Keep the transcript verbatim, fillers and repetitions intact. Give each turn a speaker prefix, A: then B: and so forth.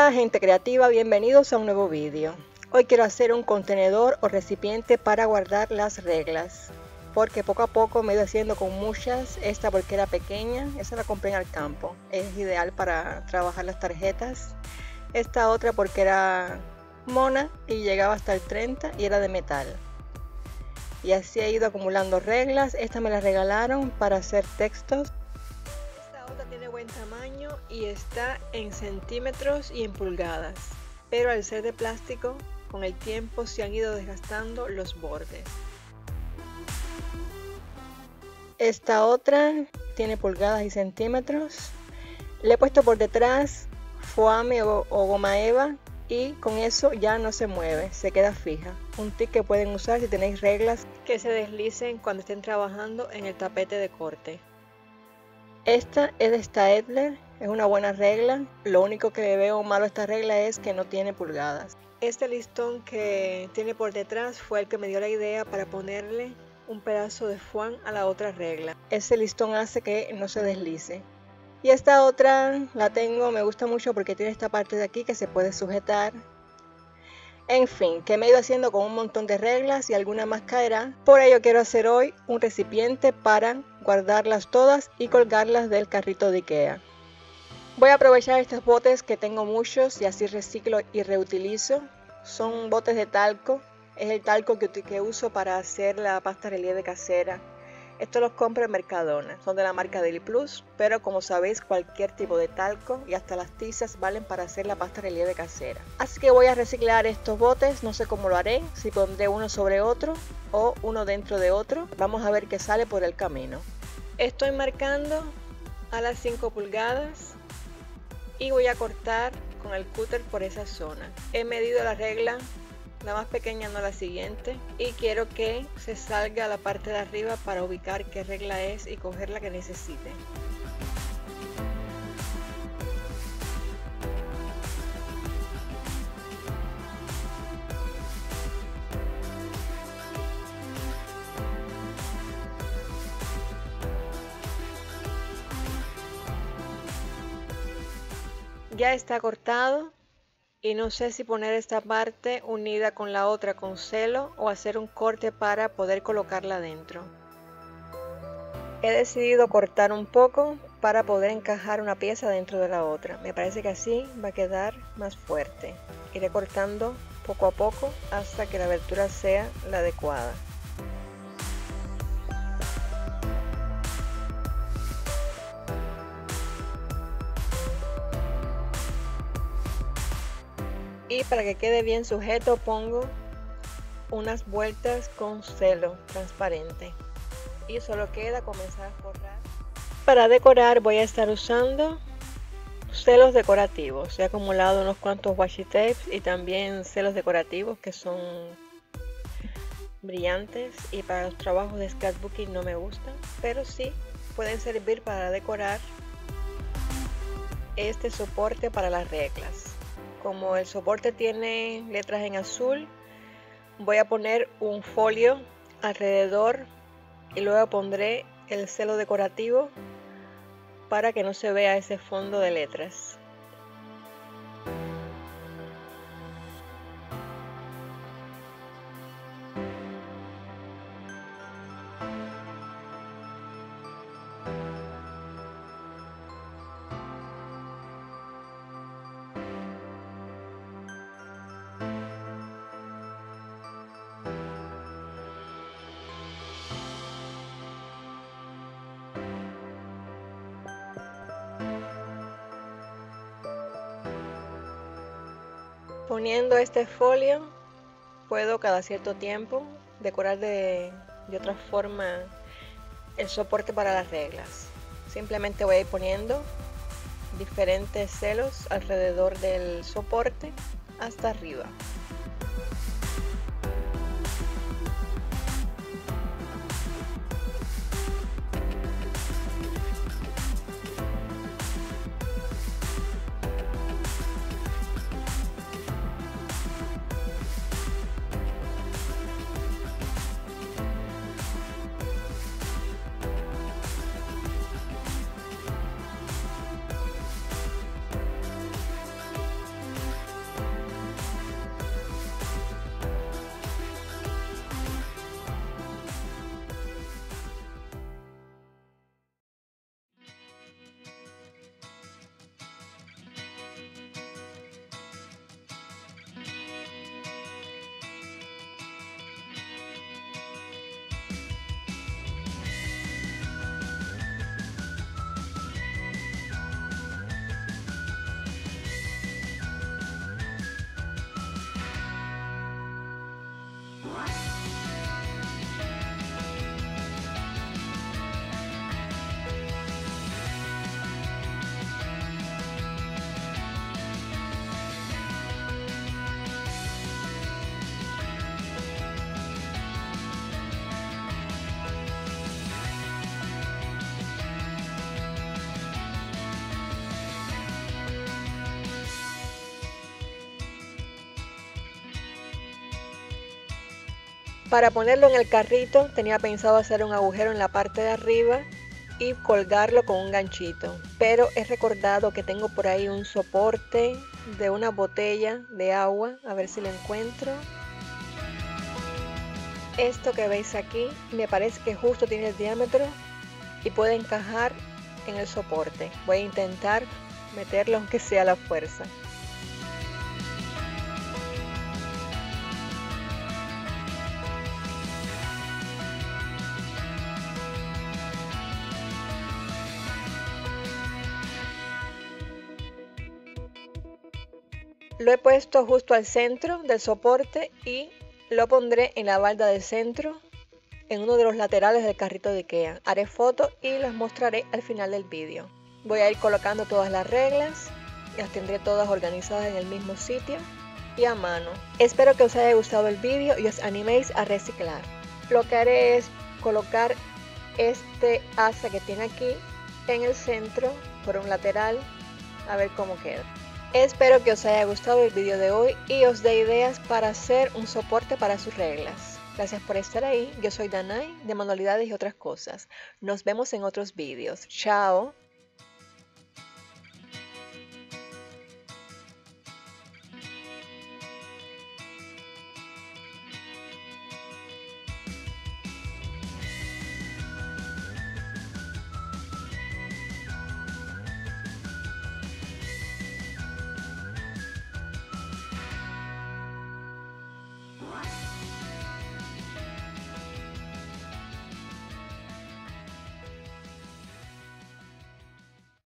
A: Hola gente creativa, bienvenidos a un nuevo vídeo. Hoy quiero hacer un contenedor o recipiente para guardar las reglas, porque poco a poco me he ido haciendo con muchas. Esta porque era pequeña, esa la compré en el campo, es ideal para trabajar las tarjetas. Esta otra porque era mona y llegaba hasta el treinta y era de metal. Y así he ido acumulando reglas. Esta me la regalaron para hacer textos. Esta otra tiene buen tamaño y está en centímetros y en pulgadas, pero al ser de plástico, con el tiempo se han ido desgastando los bordes. Esta otra tiene pulgadas y centímetros. Le he puesto por detrás foame o, o goma eva y con eso ya no se mueve, se queda fija. Un tip que pueden usar si tenéis reglas que se deslicen cuando estén trabajando en el tapete de corte. Esta es de Staedtler, es una buena regla. Lo único que le veo malo a esta regla es que no tiene pulgadas. Este listón que tiene por detrás fue el que me dio la idea para ponerle un pedazo de foam a la otra regla. Ese listón hace que no se deslice. Y esta otra la tengo, me gusta mucho porque tiene esta parte de aquí que se puede sujetar. En fin, que me he ido haciendo con un montón de reglas y alguna más caerá. Por ello quiero hacer hoy un recipiente para guardarlas todas y colgarlas del carrito de IKEA. Voy a aprovechar estos botes que tengo muchos y así reciclo y reutilizo. Son botes de talco, es el talco que, que uso para hacer la pasta relieve casera. Estos los compro en Mercadona, son de la marca Deli Plus, pero como sabéis cualquier tipo de talco y hasta las tizas valen para hacer la pasta relieve casera. Así que voy a reciclar estos botes, no sé cómo lo haré, si pondré uno sobre otro o uno dentro de otro. Vamos a ver qué sale por el camino. Estoy marcando a las cinco pulgadas y voy a cortar con el cúter por esa zona. He medido la regla, la más pequeña no la siguiente, y quiero que se salga a la parte de arriba para ubicar qué regla es y coger la que necesite. Ya está cortado. Y no sé si poner esta parte unida con la otra con celo o hacer un corte para poder colocarla dentro. He decidido cortar un poco para poder encajar una pieza dentro de la otra. Me parece que así va a quedar más fuerte. Iré cortando poco a poco hasta que la abertura sea la adecuada. Y para que quede bien sujeto pongo unas vueltas con celo transparente. Y solo queda comenzar a forrar. Para decorar voy a estar usando celos decorativos. He acumulado unos cuantos washi tapes y también celos decorativos que son brillantes. Y para los trabajos de scrapbooking no me gustan, pero sí pueden servir para decorar este soporte para las reglas. Como el soporte tiene letras en azul, voy a poner un folio alrededor y luego pondré el celo decorativo para que no se vea ese fondo de letras. Poniendo este folio puedo cada cierto tiempo decorar de, de otra forma el soporte para las reglas. Simplemente voy a ir poniendo diferentes celos alrededor del soporte hasta arriba. Para ponerlo en el carrito tenía pensado hacer un agujero en la parte de arriba y colgarlo con un ganchito, pero he recordado que tengo por ahí un soporte de una botella de agua, a ver si lo encuentro. Esto que veis aquí me parece que justo tiene el diámetro y puede encajar en el soporte. Voy a intentar meterlo aunque sea a la fuerza. Lo he puesto justo al centro del soporte y lo pondré en la balda del centro, en uno de los laterales del carrito de IKEA. Haré fotos y las mostraré al final del vídeo. Voy a ir colocando todas las reglas, las tendré todas organizadas en el mismo sitio y a mano. Espero que os haya gustado el vídeo y os animéis a reciclar. Lo que haré es colocar este asa que tiene aquí en el centro por un lateral, a ver cómo queda. Espero que os haya gustado el vídeo de hoy y os dé ideas para hacer un soporte para sus reglas. Gracias por estar ahí. Yo soy Danay de Manualidades y otras cosas. Nos vemos en otros vídeos. Chao.